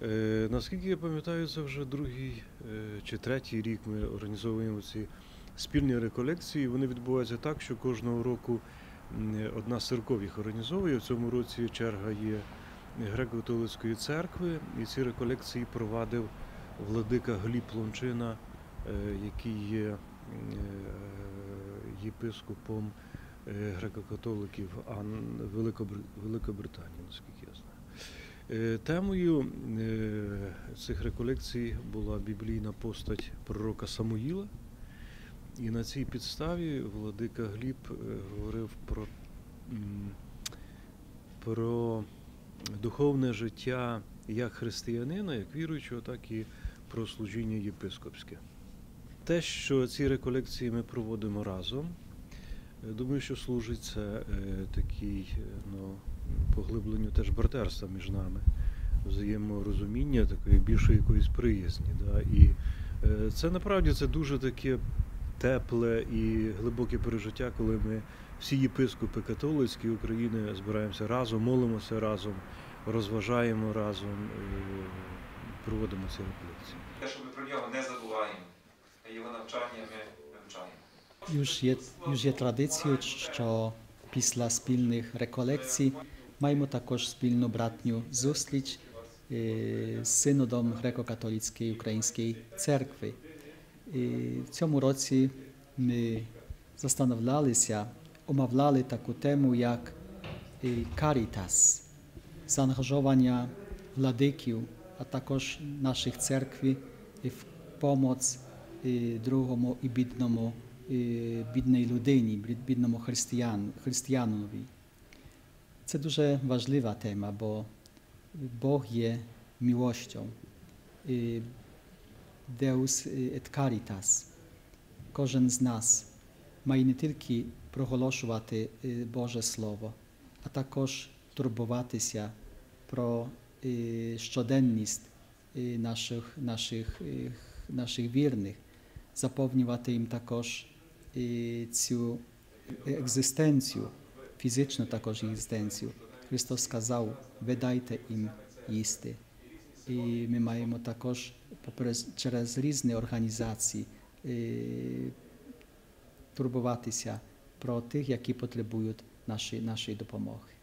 Наскільки я пам'ятаю, це вже другий чи третій рік ми організовуємо ці спільні реколекції. Вони відбуваються так, що кожного року одна з церков їх організовує. В цьому році черга є Греко-католицької церкви, і ці реколекції провадив владика Гліб Лончина, який є єпископом греко-католиків Великобританії, наскільки я знаю. Темою цих реколекцій була біблійна постать пророка Самуїла. І на цій підставі владика Гліб говорив про духовне життя як християнина, як віруючого, так і про служіння єпископське. Те, що ці реколекції ми проводимо разом, думаю, що служить це такій поглибленню теж братерства між нами, взаєморозуміння, такої більшої якоїсь приязні. Да? І це насправді це дуже таке тепле і глибоке пережиття, коли ми всі єпископи католицькі України збираємося разом, молимося разом, розважаємо разом, проводимо ці реколекції. Те, що ми про нього не забуваємо, а його навчання ми вивчаємо. Już є традицією, що після спільних реколекцій маємо також спільну братню зустріч з синодом Греко-католицької Української церкви. В цьому році ми застановлялися, омовляли таку тему, як Caritas, заангажування владиків, а також наших церкв в помоць другому і бідній людині, бідному християнові. Це дуже важлива тема, бо Бог є милостю. Deus et Caritas. Кожен з нас має не тільки проголошувати Боже Слово, а також турбуватися про щоденність наших вірних, заповнювати їм також цю екзистенцію, фізичну також екзистенцію. Христос сказав: "Ви дайте їм їсти". І ми маємо також через різні організації турбуватися про тих, які потребують нашої допомоги.